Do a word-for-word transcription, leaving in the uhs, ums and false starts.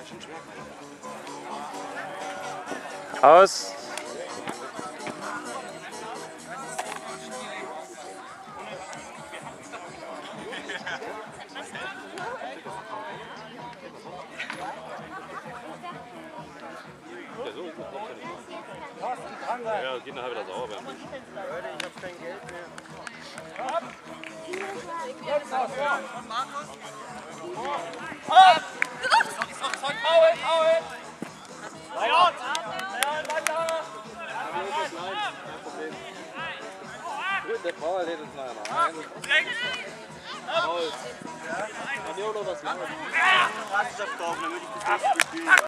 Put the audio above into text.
Aus. Ja, geht nachher wieder sauber werden. Leute, ich hab kein Geld mehr. Gut, der Bauer lädt uns nachher noch ein. Paul. Kann ich auch noch was machen? Rassenschaft kaufen, damit ich das nächste Spiel